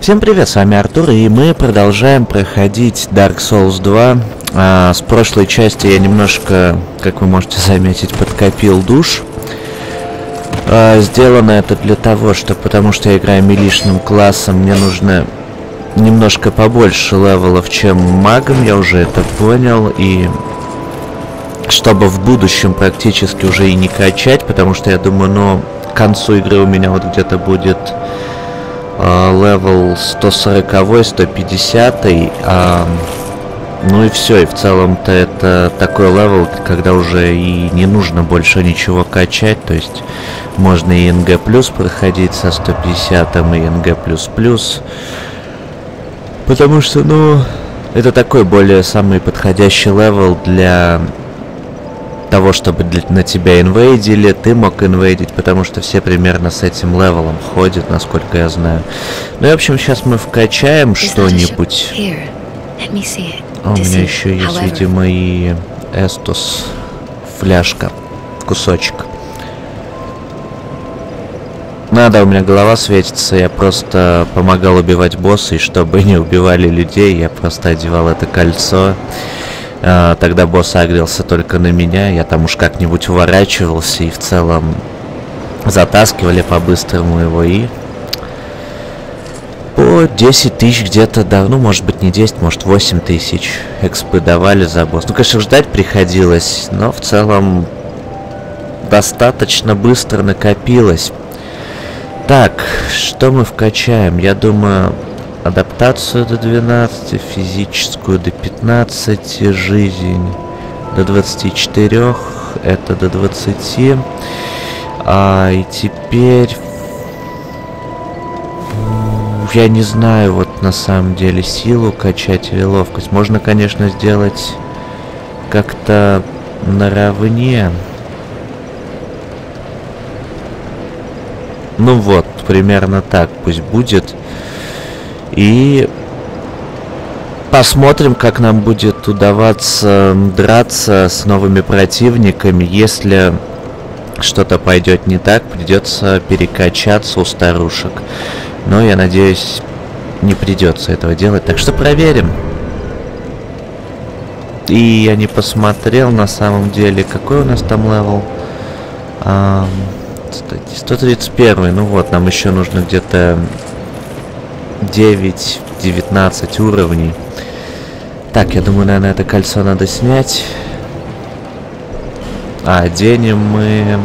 Всем привет, с вами Артур, и мы продолжаем проходить Dark Souls 2. С прошлой части я немножко, как вы можете заметить, подкопил душ. Сделано это для того, что, потому что я играю милишным классом, мне нужно немножко побольше левелов, чем магом, я уже это понял, и чтобы в будущем практически уже и не качать, потому что я думаю, ну, к концу игры у меня вот где-то будет левел 140, 150, ну и все, и в целом-то это такой левел, когда уже и не нужно больше ничего качать, то есть можно и НГ плюс проходить со 150 и НГ плюс плюс, потому что, ну, это такой более самый подходящий левел для того, чтобы на тебя инвейдили, ты мог инвейдить, потому что все примерно с этим левелом ходят, насколько я знаю. Ну и, в общем, сейчас мы вкачаем что-нибудь. У меня еще есть, видимо, и Эстус, фляжка, кусочек. Надо, у меня голова светится, я просто помогал убивать босса, и чтобы не убивали людей, я просто одевал это кольцо. Тогда босс агрился только на меня, я там уж как-нибудь уворачивался, и в целом затаскивали по-быстрому его, и по 10 тысяч где-то, да, ну может быть не 10, может 8 тысяч экспы давали за босс. Ну, конечно, ждать приходилось, но в целом достаточно быстро накопилось. Так, что мы вкачаем? Я думаю, адаптацию до 12, физическую до 15, жизнь до 24, это до 20. И теперь я не знаю, вот на самом деле силу качать или ловкость. Можно, конечно, сделать как-то наравне. Ну вот, примерно так пусть будет. И посмотрим, как нам будет удаваться драться с новыми противниками. Если что-то пойдет не так, придется перекачаться у старушек. Но я надеюсь, не придется этого делать. Так что проверим. И я не посмотрел на самом деле, какой у нас там левел. 131. Ну вот, нам еще нужно где-то 9-19 уровней. Так, я думаю, наверное, это кольцо надо снять. Оденем мы...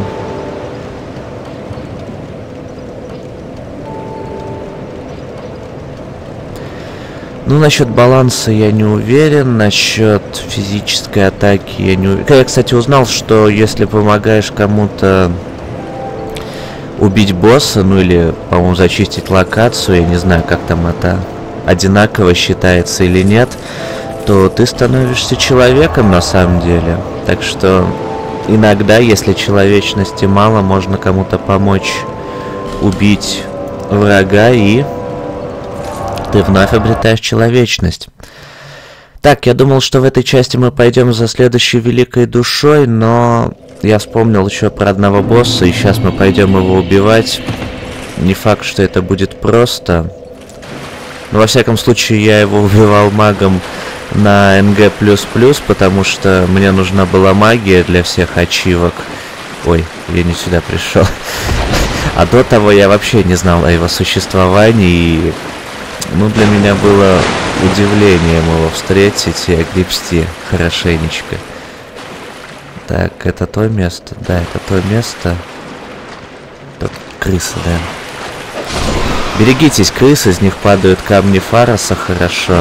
Ну, насчет баланса я не уверен, насчет физической атаки я не уверен. Я, кстати, узнал, что если помогаешь кому-то убить босса, ну или, по-моему, зачистить локацию, я не знаю, как там это одинаково считается или нет, то ты становишься человеком на самом деле. Так что иногда, если человечности мало, можно кому-то помочь убить врага, и ты вновь обретаешь человечность. Так, я думал, что в этой части мы пойдем за следующей великой душой, но я вспомнил еще про одного босса, и сейчас мы пойдем его убивать. Не факт, что это будет просто. Но во всяком случае, я его убивал магом на НГ++, потому что мне нужна была магия для всех ачивок. Ой, я не сюда пришел. А до того я вообще не знал о его существовании, и ну, для меня было удивлением его встретить и огребсти хорошенечко. Так, это то место? Да, это то место. Тут крысы, да. Берегитесь крыс, из них падают камни Фароса, хорошо.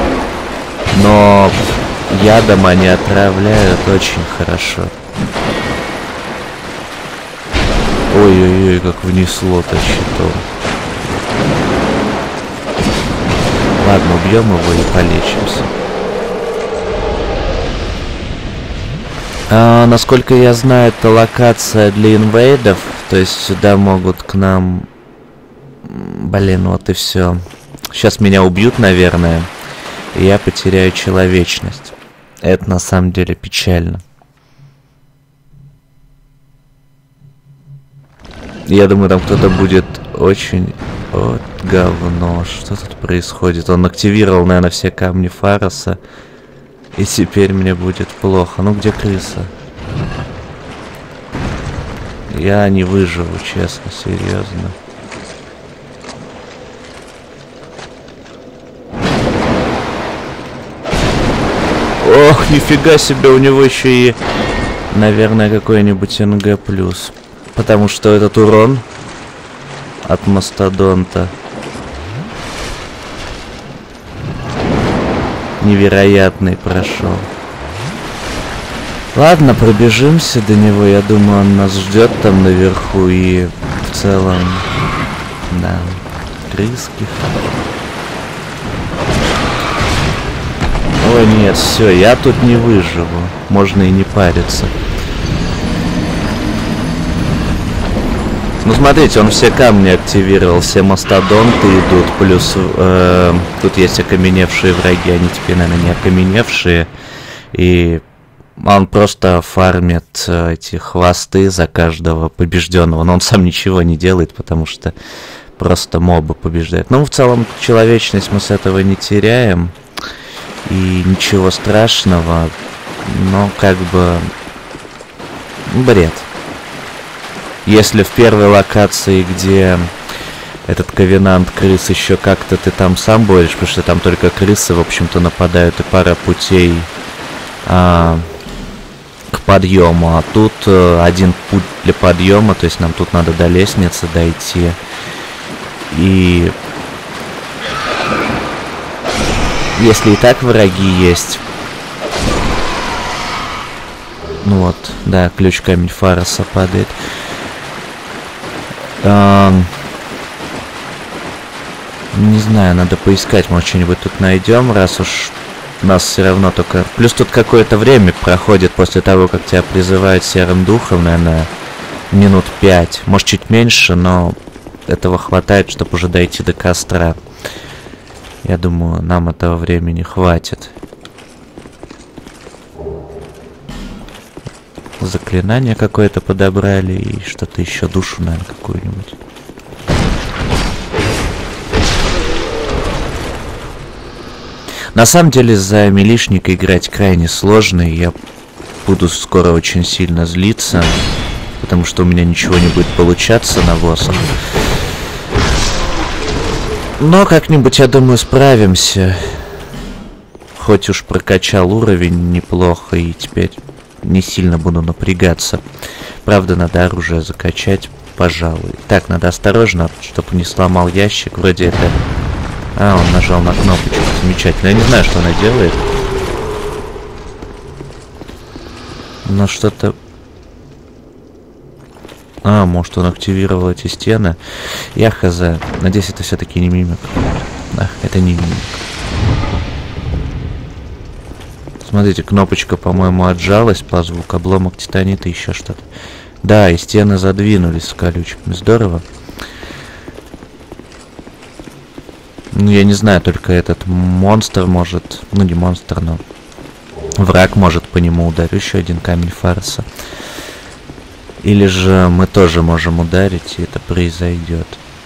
Но ядом они отравляют очень хорошо. Ой-ой-ой, как внесло-то щитом. Ладно, убьем его и полечимся. Насколько я знаю, это локация для инвейдов, то есть сюда могут к нам... Блин, вот и все. Сейчас меня убьют, наверное, и я потеряю человечность. Это на самом деле печально. Я думаю, там кто-то будет очень Вот говно. Что тут происходит? Он активировал, наверное, все камни Фароса. И теперь мне будет плохо. Ну где крыса? Я не выживу, честно, серьезно. Ох, нифига себе, у него еще и, наверное, какой-нибудь НГ+. Потому что этот урон от мастодонта невероятный прошел. Ладно, пробежимся до него. Я думаю, он нас ждет там наверху. И в целом, да, крыски. О нет, все, я тут не выживу. Можно и не париться. Ну смотрите, он все камни активировал, все мастодонты идут, плюс тут есть окаменевшие враги, они теперь, наверное, не окаменевшие. И он просто фармит эти хвосты за каждого побежденного, но он сам ничего не делает, потому что просто мобы побеждает. Ну, в целом, человечность мы с этого не теряем, и ничего страшного, но как бы бред. Если в первой локации, где этот ковенант крыс, еще как-то ты там сам борешься, потому что там только крысы, в общем-то, нападают, и пара путей к подъему. А тут один путь для подъема, то есть нам тут надо до лестницы дойти. И если и так враги есть... Ну вот, да, ключ камень Фароса падает. Не знаю, надо поискать, может, что-нибудь тут найдем, раз уж нас все равно только... Плюс тут какое-то время проходит после того, как тебя призывают серым духом, наверное, минут 5. Может, чуть меньше, но этого хватает, чтобы уже дойти до костра. Я думаю, нам этого времени хватит. Заклинание какое-то подобрали и что-то еще, душу, наверное, какую-нибудь. На самом деле за милишника играть крайне сложно, и я буду скоро очень сильно злиться, потому что у меня ничего не будет получаться на боссах. Но как-нибудь, я думаю, справимся. Хоть уж прокачал уровень неплохо, и теперь не сильно буду напрягаться. Правда, надо оружие закачать, пожалуй. Так, надо осторожно, чтобы не сломал ящик. Вроде это... А, он нажал на кнопочку. Замечательно. Я не знаю, что она делает. Но что-то... А, может, он активировал эти стены. Я хз. Надеюсь, это все-таки не мимик. Да, это не мимик. Смотрите, кнопочка, по-моему, отжалась по звуку, обломок титанита, еще что-то. Да, и стены задвинулись с колючками. Здорово. Ну, я не знаю, только этот монстр может... Ну, не монстр, но... Враг может по нему ударить. Еще один камень Фароса. Или же мы тоже можем ударить, и это произойдет.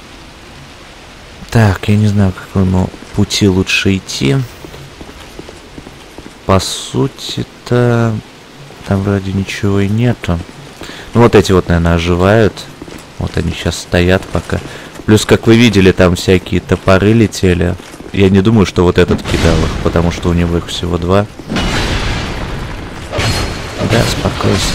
Так, я не знаю, к какому пути лучше идти. По сути-то там вроде ничего и нету. Ну вот эти вот, наверное, оживают. Вот они сейчас стоят пока. Плюс, как вы видели, там всякие топоры летели. Я не думаю, что вот этот кидал их, потому что у него их всего 2. Да, спокойся.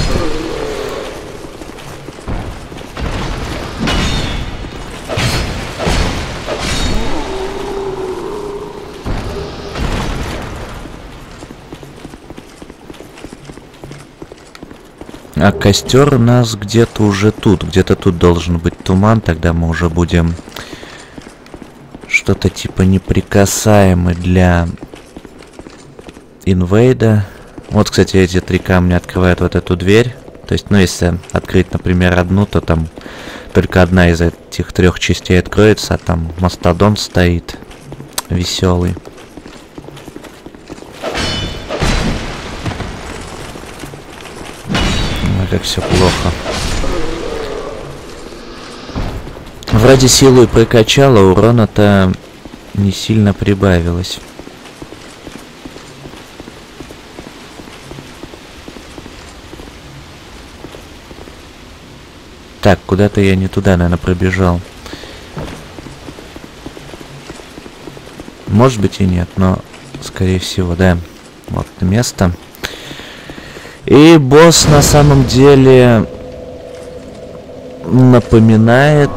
А костер у нас где-то уже тут. Где-то тут должен быть туман. Тогда мы уже будем что-то типа неприкасаемый для инвейда. Вот, кстати, эти 3 камня открывают вот эту дверь. То есть, ну, если открыть, например, одну, то там только одна из этих 3 частей откроется, а там мастодон стоит веселый. Как все плохо. Вроде силу и прокачала, урона-то не сильно прибавилось. Так, куда-то я не туда, наверное, пробежал. Может быть и нет, но скорее всего, да. Вот место. И босс на самом деле напоминает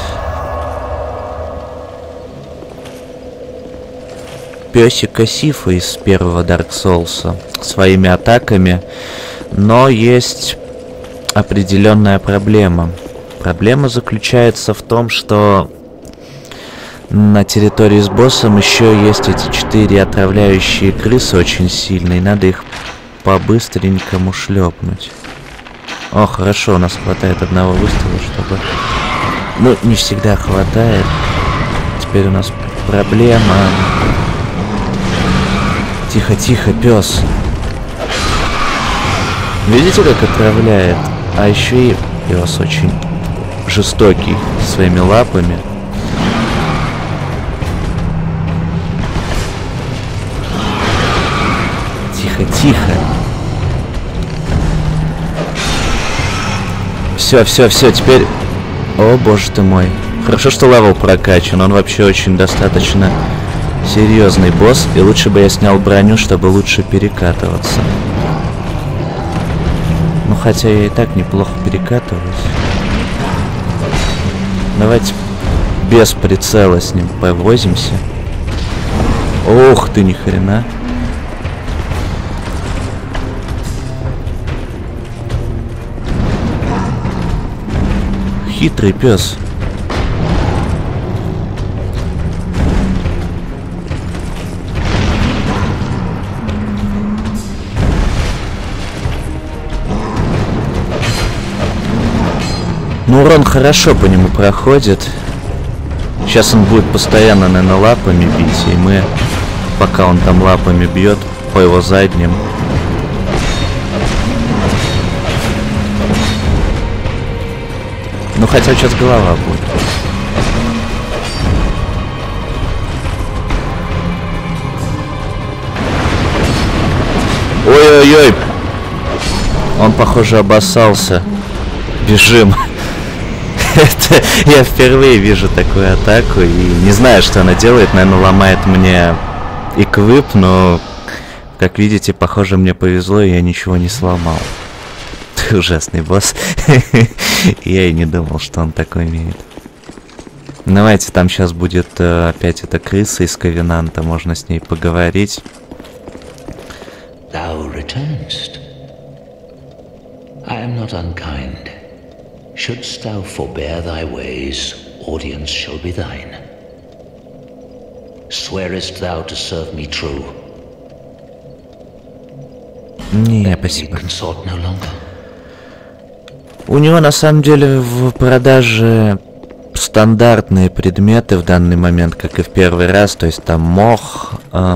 пёсика Сифа из первого Dark Souls своими атаками, но есть определенная проблема. Проблема заключается в том, что на территории с боссом еще есть эти 4 отравляющие крысы очень сильные. Надо их по-быстренькому шлепнуть. О, хорошо, у нас хватает одного выстрела, чтобы... Ну, не всегда хватает. Теперь у нас проблема. Тихо, тихо, пес. Видите, как отравляет? А еще и пес очень жестокий своими лапами. Тихо, тихо. Все, теперь... О, боже ты мой. Хорошо, что левел прокачан. Он вообще очень достаточно серьезный босс. И лучше бы я снял броню, чтобы лучше перекатываться. Ну, хотя я и так неплохо перекатываюсь. Давайте без прицела с ним повозимся. Ох ты, ни хрена. Хитрый пес. Ну, урон хорошо по нему проходит. Сейчас он будет постоянно, наверное, лапами бить, и мы, пока он там лапами бьет, по его задним. Ну, хотя сейчас голова будет. Ой-ой-ой! Он, похоже, обоссался. Бежим. Это я впервые вижу такую атаку и не знаю, что она делает. Наверное, ломает мне эквип, но, как видите, похоже, мне повезло, и я ничего не сломал. Ужасный босс. Я и не думал, что он такой умеет. Давайте, там сейчас будет опять эта крыса из Ковенанта, можно с ней поговорить. Thou returnest. I am not unkind. Shouldst thou forbear thy ways, audience shall be thine. Swearest thou to serve me true? Не, спасибо. Consort no longer. У него на самом деле в продаже стандартные предметы в данный момент, как и в первый раз. То есть там мох,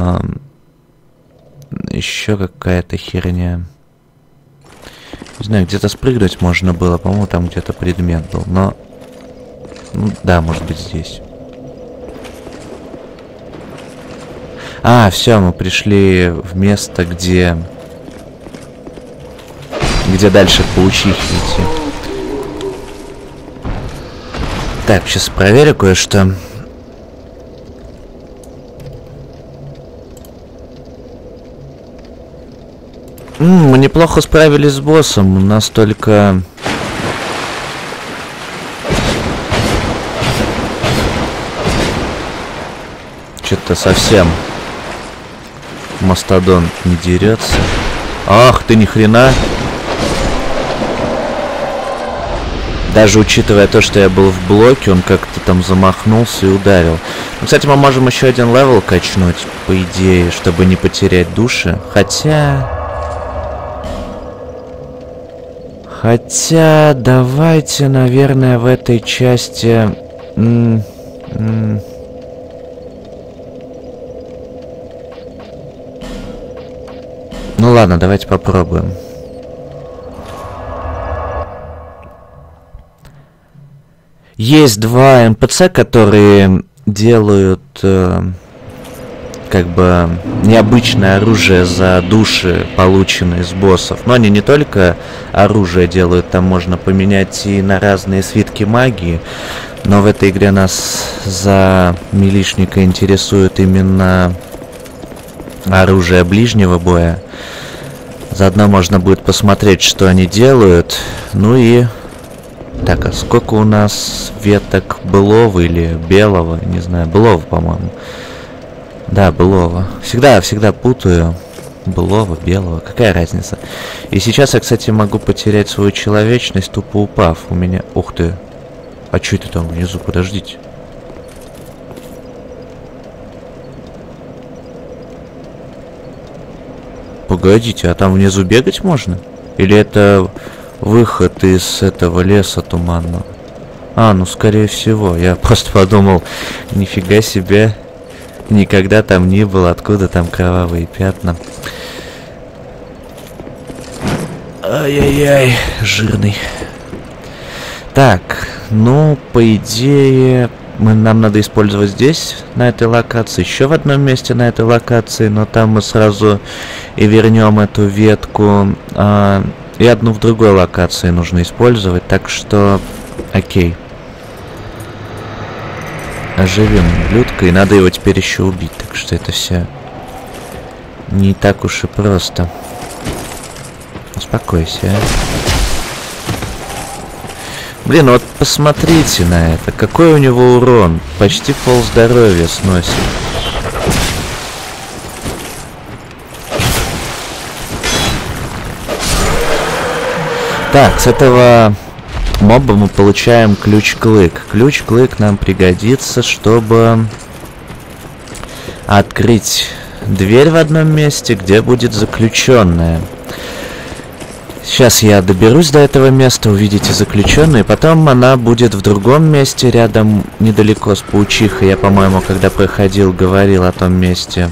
еще какая-то херня. Не знаю, где-то спрыгнуть можно было, по-моему, там где-то предмет был, но... Ну, да, может быть, здесь. А, все, мы пришли в место, где дальше к паучихе идти. Так, сейчас проверю кое-что. Мы неплохо справились с боссом, у нас только... Что-то совсем мастодон не дерется. Ах ты, ни хрена! Даже учитывая то, что я был в блоке, он как-то там замахнулся и ударил. Ну, кстати, мы можем еще один левел качнуть, по идее, чтобы не потерять души. Хотя, давайте, наверное, в этой части... Ну ладно, давайте попробуем. Есть два НПЦ, которые делают как бы необычное оружие за души, полученные с боссов. Но они не только оружие делают, там можно поменять и на разные свитки магии. Но в этой игре нас за милишника интересует именно оружие ближнего боя. Заодно можно будет посмотреть, что они делают. Ну и... Так, а сколько у нас веток былого или белого? Не знаю, былого, по-моему. Да, былого. Всегда путаю. Былого, белого. Какая разница? И сейчас я, кстати, могу потерять свою человечность, тупо упав. У меня... Ух ты. А что это там внизу? Подождите. Погодите, а там внизу бегать можно? Или это выход из этого леса туманного? А, ну скорее всего. Я просто подумал, нифига себе. Никогда там не было, откуда там кровавые пятна. Ай-яй-яй, жирный. Так, ну, по идее, нам надо использовать здесь, на этой локации, еще в одном месте на этой локации, но там мы сразу и вернем эту ветку, и одну в другой локации нужно использовать, так что, окей. Оживим ублюдка, и надо его теперь еще убить, так что это все не так уж и просто. Успокойся, а. Блин, вот посмотрите на это, какой у него урон, почти пол здоровья сносит. Так, с этого моба мы получаем ключ-клык. Ключ-клык нам пригодится, чтобы открыть дверь в одном месте, где будет заключенная. Сейчас я доберусь до этого места, увидите заключенную, и потом она будет в другом месте, рядом, недалеко с паучихой. Я, по-моему, когда проходил, говорил о том месте.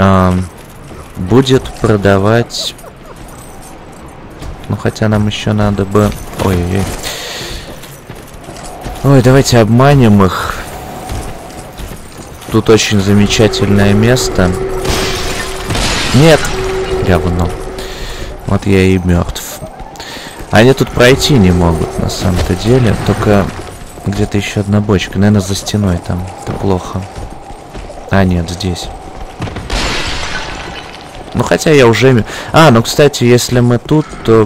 Будет продавать... Ну, хотя нам еще надо бы... Ой-ой-ой. Ой, давайте обманем их. Тут очень замечательное место. Нет! Говно. Вот я и мертв. Они тут пройти не могут, на самом-то деле. Только где-то еще одна бочка. Наверное, за стеной там. Это плохо. А, нет, здесь. Ну, хотя я уже... А, ну, кстати, если мы тут, то...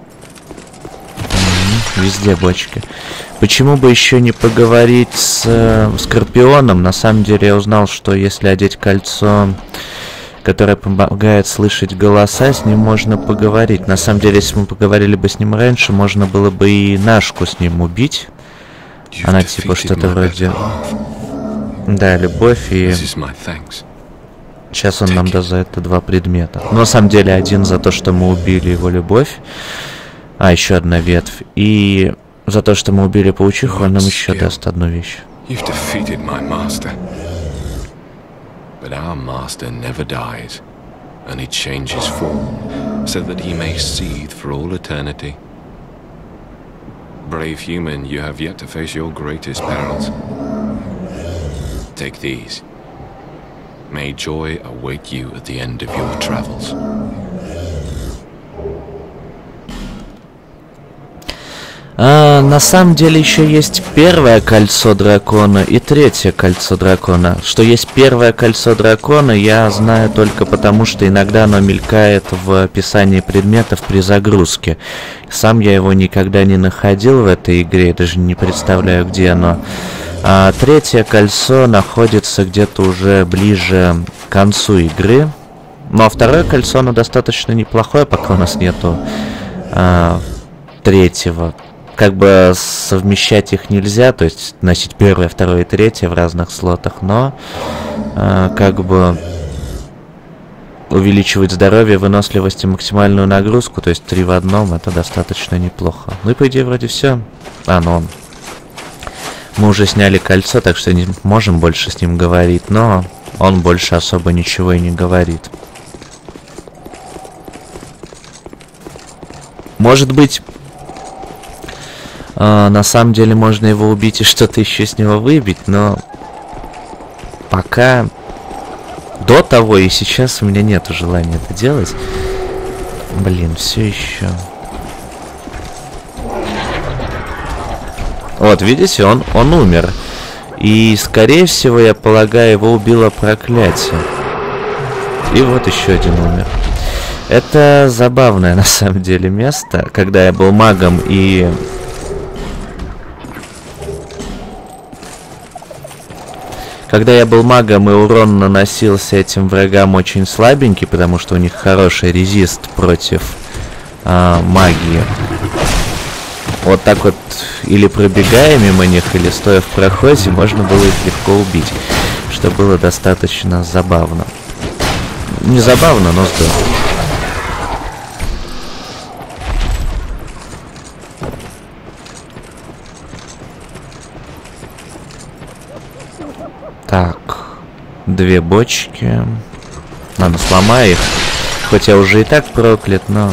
Везде бочки. Почему бы еще не поговорить с Скорпионом? На самом деле я узнал, что если одеть кольцо, которое помогает слышать голоса, с ним можно поговорить. На самом деле, если мы поговорили бы с ним раньше, можно было бы и Нашку с ним убить. Она типа что-то вроде... Да, любовь и... Сейчас он нам даст за это 2 предмета. Но на самом деле один за то, что мы убили его любовь. А, еще одна ветвь. И за то, что мы убили паучиху, он нам еще даст одну вещь. But our master never dies, only changes form, so that he may seethe for all eternity. Brave human, you have yet to face your greatest perils. Take these. May joy await you at the end of your travels. На самом деле еще есть первое кольцо дракона и третье кольцо дракона. Что есть первое кольцо дракона, я знаю только потому, что иногда оно мелькает в описании предметов при загрузке. Сам я его никогда не находил в этой игре, даже не представляю, где оно. А третье кольцо находится где-то уже ближе к концу игры. Ну а второе кольцо, оно достаточно неплохое, пока у нас нету третьего. Как бы совмещать их нельзя, то есть носить первое, второе и третье в разных слотах, но как бы увеличивать здоровье, выносливость и максимальную нагрузку, то есть 3 в одном, это достаточно неплохо. Ну и по идее вроде все. Ну мы уже сняли кольцо, так что не можем больше с ним говорить, но он больше особо ничего и не говорит. Может быть, На самом деле можно его убить и что-то еще с него выбить, но пока до того и сейчас у меня нету желания это делать. Блин, все еще. Вот, видите, он умер. И, скорее всего, я полагаю, его убило проклятие. И вот еще один умер. Это забавное, на самом деле, место. Когда я был магом и... Когда я был магом и урон наносился этим врагам очень слабенький, потому что у них хороший резист против магии. Вот так вот, или пробегая мимо них, или стоя в проходе, можно было их легко убить. Что было достаточно забавно. Не забавно, но здорово. Так, 2 бочки. Ладно, сломаю их. Хоть я уже и так проклят, но...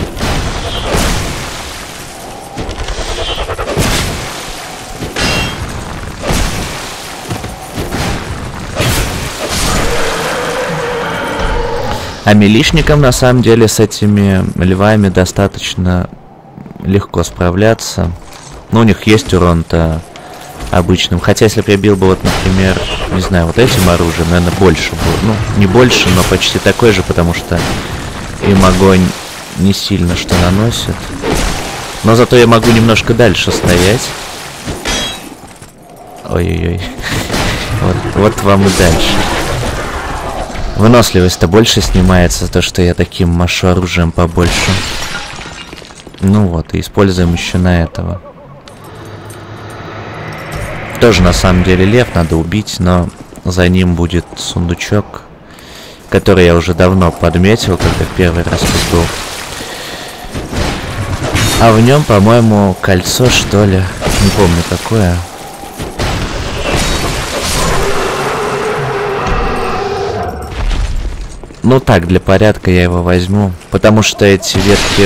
А милишникам на самом деле с этими львами достаточно легко справляться. Ну, у них есть урон-то обычным. Хотя, если бы я бил бы, вот, например, не знаю, вот этим оружием, наверное, больше было. Ну, не больше, но почти такой же, потому что им огонь не сильно что наносит. Но зато я могу немножко дальше стоять. Ой-ой-ой. Вот вам и дальше. Выносливость-то больше снимается, то, что я таким машу оружием побольше. Ну вот, и используем еще на этого. Тоже на самом деле лев надо убить, но за ним будет сундучок, который я уже давно подметил, когда первый раз тут был. А в нем, по-моему, кольцо, что ли. Не помню какое. Ну так, для порядка я его возьму. Потому что эти ветки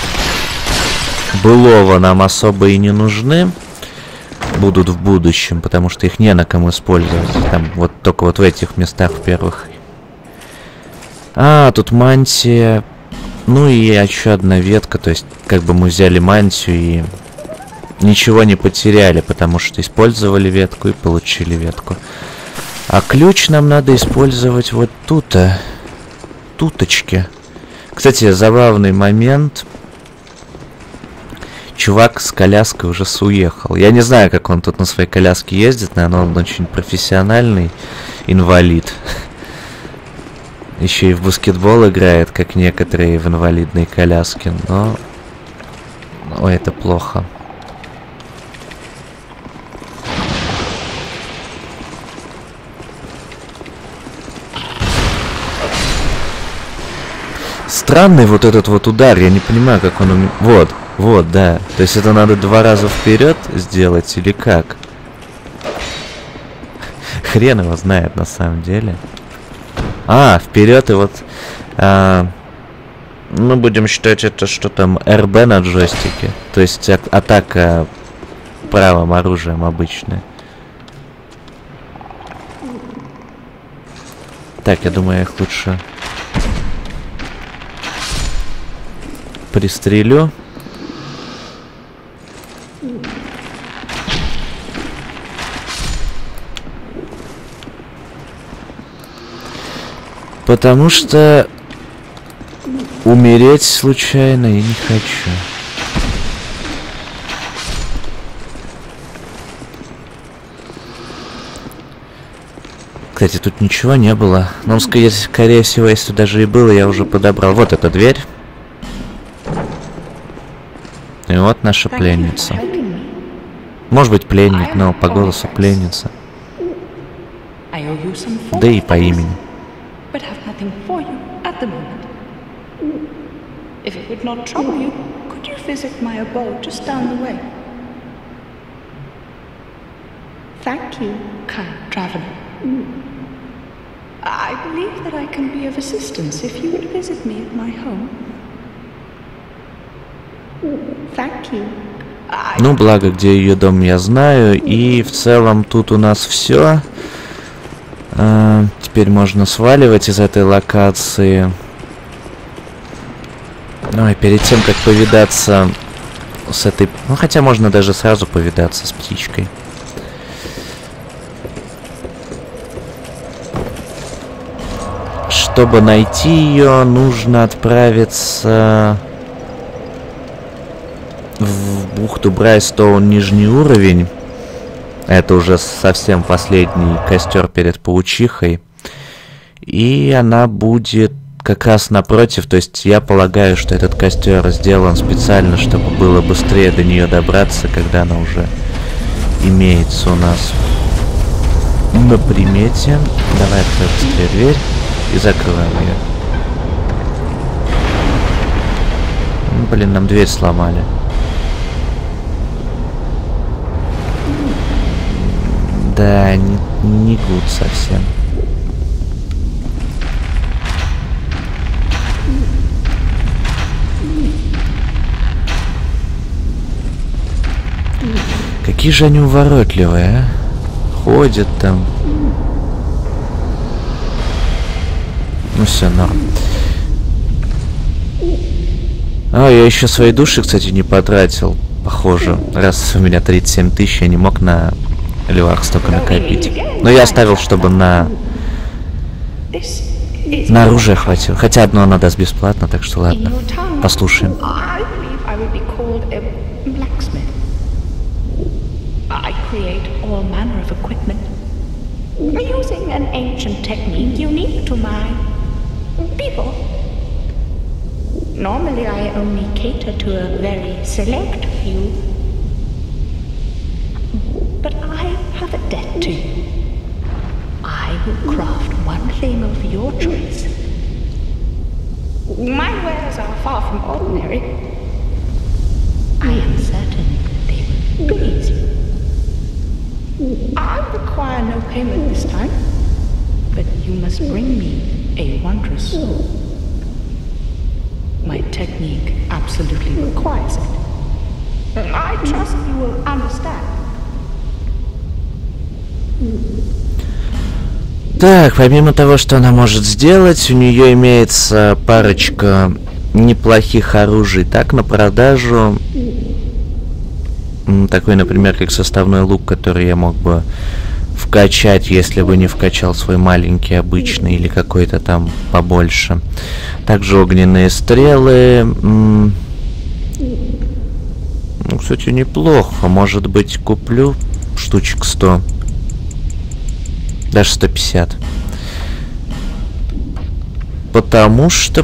былого нам особо и не нужны. Будут в будущем, потому что их не на ком использовать. Там вот только вот в этих местах в первых. А, тут мантия. Ну и еще одна ветка. То есть, как бы мы взяли мантию и ничего не потеряли, потому что использовали ветку и получили ветку. А ключ нам надо использовать вот тут-то. Туточки. Кстати, забавный момент. Чувак с коляской уже уехал. Я не знаю, как он тут на своей коляске ездит, наверное, он очень профессиональный инвалид. Еще и в баскетбол играет, как некоторые в инвалидной коляске, но... Ой, это плохо. Странный вот этот вот удар, я не понимаю, как он... Вот, да. То есть это надо 2 раза вперед сделать или как? Хрен его знает на самом деле. А, вперед и вот... мы будем считать это, что там РБ на джойстике. То есть атака правым оружием обычная. Так, я думаю, я их лучше пристрелю. Потому что умереть случайно я не хочу. Кстати, тут ничего не было. Но, скорее всего, если даже и было, я уже подобрал. Вот эта дверь. И вот наша пленница. Может быть, пленник, но по голосу пленница. Да и по имени. If it would not trouble you, could you visit my abode just down the way? Thank you, kind traveler. I believe that I can be of assistance if you would visit me at my home. Thank you. Ну, благо, где ее дом, я знаю. И в целом тут у нас все. Теперь можно сваливать из этой локации. Ну и перед тем, как повидаться с этой... Ну, хотя можно даже сразу повидаться с птичкой. Чтобы найти ее, нужно отправиться в бухту Брайстоун, нижний уровень. Это уже совсем последний костер перед паучихой. И она будет как раз напротив. То есть я полагаю, что этот костер сделан специально, чтобы было быстрее до нее добраться, когда она уже имеется у нас на примете. Давай открой быстрее дверь и закроем ее. Блин, нам дверь сломали. Да, не гуд совсем. Какие же они уворотливые, а? Ходят там. Ну все, норм. А, я еще свои души, кстати, не потратил. Похоже, раз у меня 37 тысяч, я не мог на львах столько накопить. Но я оставил, чтобы на оружие хватило. Хотя одно она даст бесплатно, так что ладно. Послушаем. I create all manner of equipment using an ancient technique unique to my people. Normally I only cater to a very select few. But I have a debt to you. I will craft one thing of your choice. My wares are far from ordinary. I am certain they will please you. I require no payment this time, but you must bring me a wondrous soul. My technique absolutely requires it. I trust you will understand. Так, помимо того, что она может сделать, у нее имеется парочка неплохих оружий так на продажу. Такой, например, как составной лук, который я мог бы вкачать, если бы не вкачал свой маленький, обычный или какой-то там побольше. Также огненные стрелы. Ну, кстати, неплохо. Может быть, куплю штучек 100. Даже 150. Потому что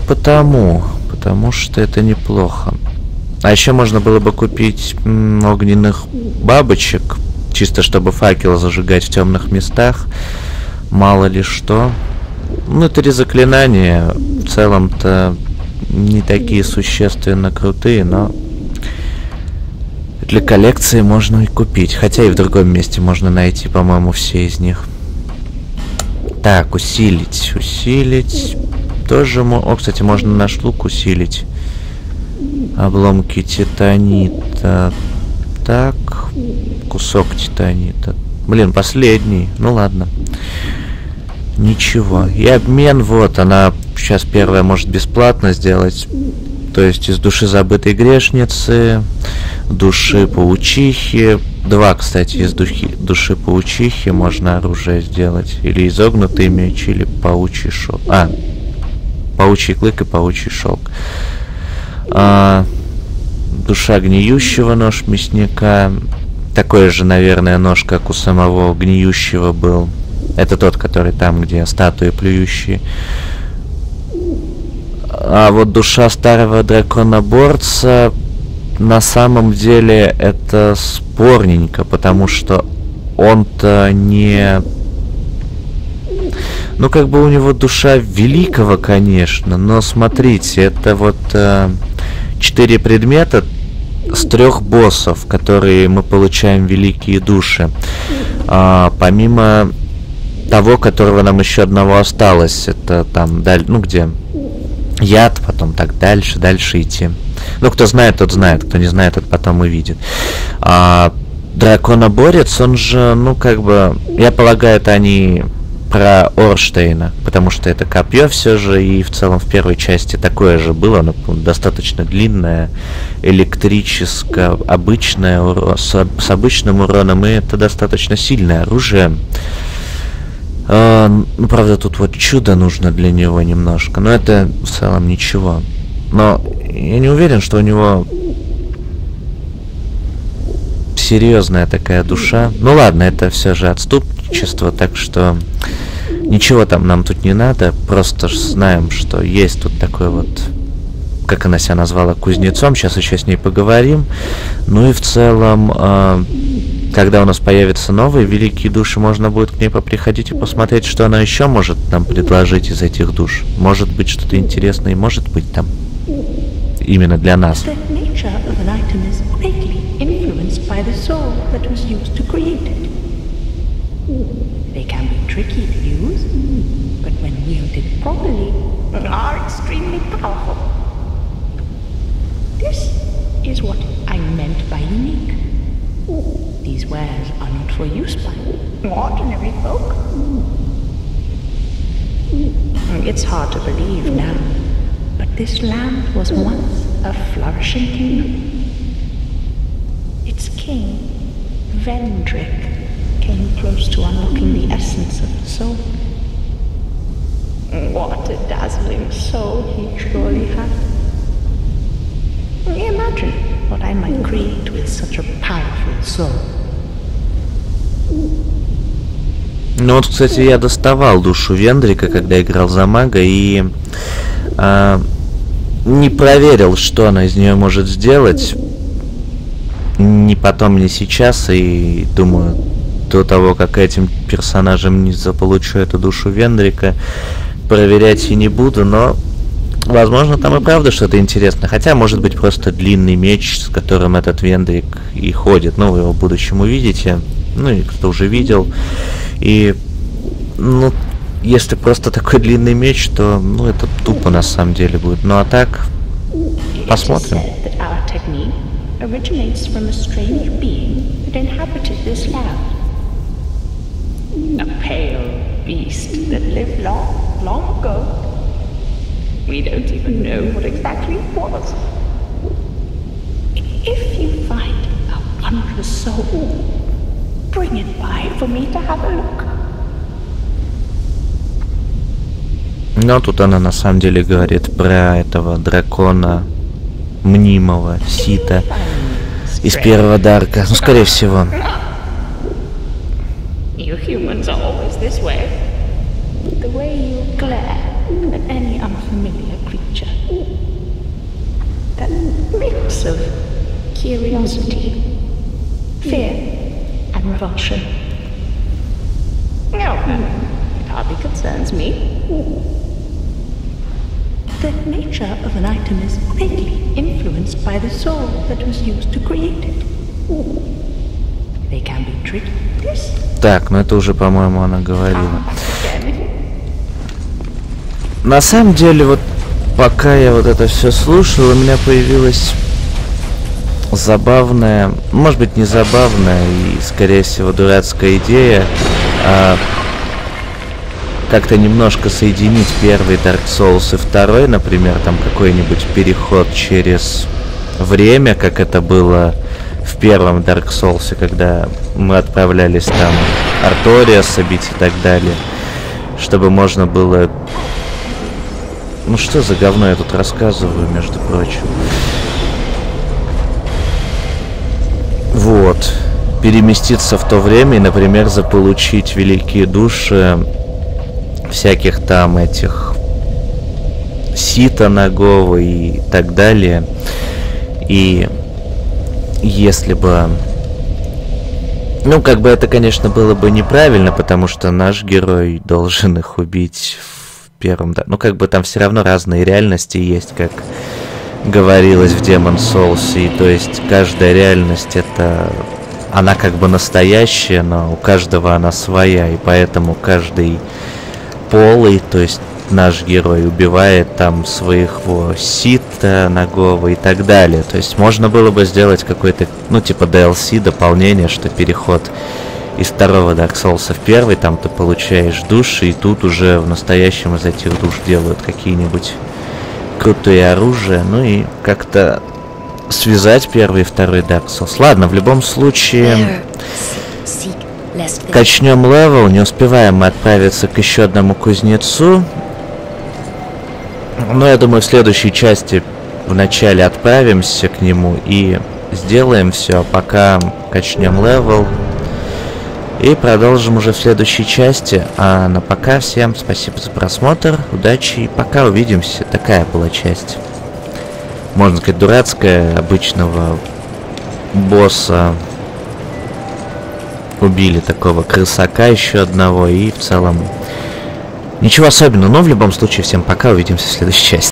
это неплохо. А еще можно было бы купить огненных бабочек, чисто чтобы факел зажигать в темных местах. Мало ли что. Ну, 3 заклинания в целом-то не такие существенно крутые, но для коллекции можно и купить. Хотя и в другом месте можно найти, по-моему, все из них. Так, усилить. Тоже, кстати, можно наш лук усилить. Обломки титанита. Так, кусок титанита. Блин, последний. Ну ладно. Ничего. И обмен, вот, она сейчас первая может бесплатно сделать. То есть из души забытой грешницы, души паучихи. 2, кстати, из души паучихи можно оружие сделать. Или изогнутый меч, или паучий шелк. Паучий клык и паучий шелк. Душа гниющего, нож мясника. Такой же, наверное, нож, как у самого гниющего был. Это тот, который там, где статуи плюющие. А вот душа старого драконоборца, на самом деле это спорненько, потому что он-то не... Ну, как бы у него душа великого, конечно, но смотрите, это вот 4 предмета с 3 боссов, которые мы получаем великие души. Помимо того, которого нам еще одного осталось, это там, ну где... Яд, потом так дальше идти. Ну, кто знает, тот знает, кто не знает, тот потом увидит. А драконоборец, он же, ну, как бы, я полагаю, это они про Орштейна, потому что это копье все же, и в целом в первой части такое же было, оно достаточно длинное, электрическое, обычное, с обычным уроном, и это достаточно сильное оружие. Ну, правда, тут вот чудо нужно для него немножко, но это в целом ничего. Но я не уверен, что у него серьезная такая душа. Ну ладно, это все же отступничество, так что ничего там нам тут не надо. Просто знаем, что есть тут такой вот, как она себя назвала, кузнецом. Сейчас еще с ней поговорим. Ну и в целом, когда у нас появятся новые великие души, можно будет к ней поприходить и посмотреть, что она еще может нам предложить из этих душ. Может быть, что-то интересное, может быть там именно для нас. By the soul that was used to create it. They can be tricky to use, but when wielded properly, are extremely powerful. This is what I meant by unique. These wares are not for use by ordinary folk. It's hard to believe now, but this land was once a flourishing kingdom. Its king, Vendrick, came close to unlocking the essence of the soul. What a dazzling soul he surely had. Imagine what I might create with such a powerful soul. Ну вот, кстати, я доставал душу Вендрика, когда играл за мага, и не проверил, что она из нее может сделать. Ни потом, ни сейчас, и думаю, до того, как этим персонажем не заполучу эту душу Вендрика, проверять и не буду, но, возможно, там и правда что-то интересное. Хотя, может быть, просто длинный меч, с которым этот Вендрик и ходит. Ну, вы его в будущем увидите. Ну, и кто уже видел. И, ну, если просто такой длинный меч, то, ну, это тупо на самом деле будет. Ну, а так, посмотрим. Originates from a strange being that inhabited this land. A pale beast that lived long, long ago. We don't even know what exactly it was. If you find a wondrous soul, bring it by for me to have a look. Но тут она на самом деле говорит про этого дракона мнимого Сита из первого Дарка. Ну, скорее всего. You humans are always this way. The way you glare at any unfamiliar creature. That mix of curiosity, fear, and revulsion. No, it hardly concerns me. The nature of an item is greatly influenced by the soul that was used to create it. They can be tricky. Так, ну это уже, по-моему, она говорила. На самом деле, вот пока я вот это все слушал, у меня появилась забавная, может быть, не забавная и, скорее всего, дурацкая идея как-то немножко соединить первый Dark Souls и второй, например, там какой-нибудь переход через время, как это было в первом Dark Souls, когда мы отправлялись там Арториаса бить и так далее, чтобы можно было... Ну что за говно я тут рассказываю, между прочим. Вот. Переместиться в то время и, например, заполучить великие души всяких там этих Сита Нагова и так далее. И если бы... Ну, как бы это, конечно, было бы неправильно, потому что наш герой должен их убить в первом... Ну, как бы там все равно разные реальности есть, как говорилось в Demon's Souls. И то есть каждая реальность это... Она как бы настоящая, но у каждого она своя, и поэтому каждый полый, то есть наш герой убивает там своего Сита Нагого и так далее. То есть можно было бы сделать какой-то, ну, типа DLC, дополнение, что переход из второго Dark Souls в первый, там ты получаешь души, и тут уже в настоящем из этих душ делают какие-нибудь крутые оружия, ну и как-то связать первый и второй Dark Souls. Ладно, в любом случае, качнем левел, не успеваем мы отправиться к еще одному кузнецу. Но я думаю, в следующей части вначале отправимся к нему и сделаем все, пока качнем левел. И продолжим уже в следующей части. А на пока всем спасибо за просмотр, удачи и пока, увидимся. Такая была часть, можно сказать, дурацкая. Обычного босса убили, такого крысака еще одного, и в целом ничего особенного. Но в любом случае всем пока, увидимся в следующей части.